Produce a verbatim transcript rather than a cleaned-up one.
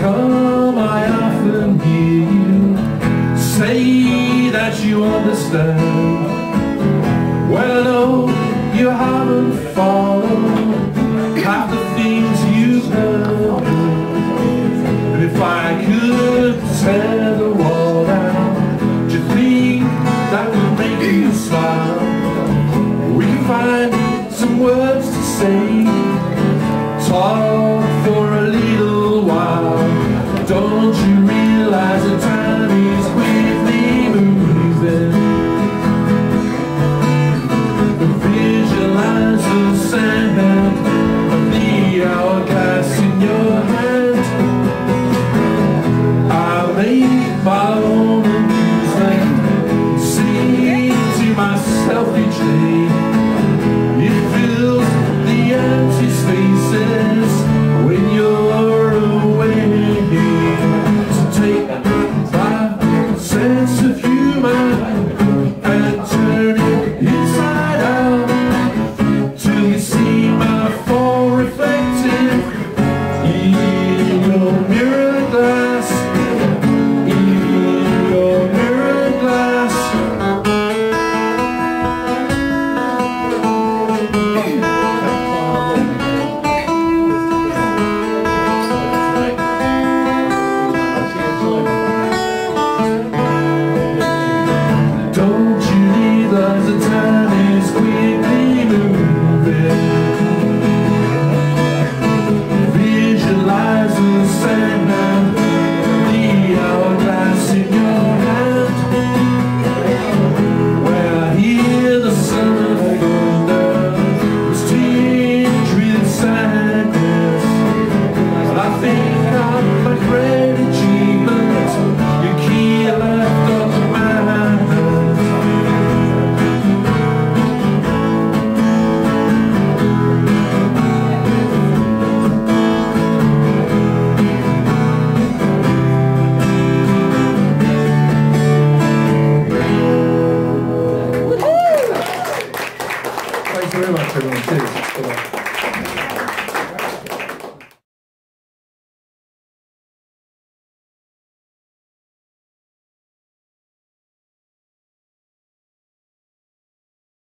come, I often hear you say that you understand. Well, no, you haven't followed half the things you've heard. And if I could tear the wall down, do you think that would make you smile? We can find some words to say, talk for a little while. Don't you realize that time is quickly moving? Visualize the sand of the hourglass in your hand. I make my own amusement, sing to myself each day. It fills the empty spaces when you're away. So take my sense of humor and turn it inside out till you see my fall reflected in your mirror glass, in your mirror glass. Don't you realize the time is quickly moving? Visualize the sand and the hourglass in your hand. Where I hear the sound of thunder, it's tinged with sadness. But I think I'm a great achievement, your key left up my hand. Thanks very much, everyone. Cheers. Bye-bye.